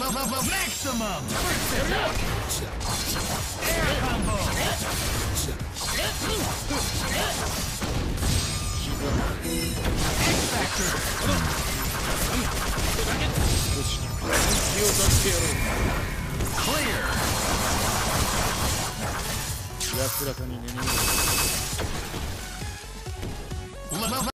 Maximum! Air combo! X Factor! Clear! 安らかに眠る。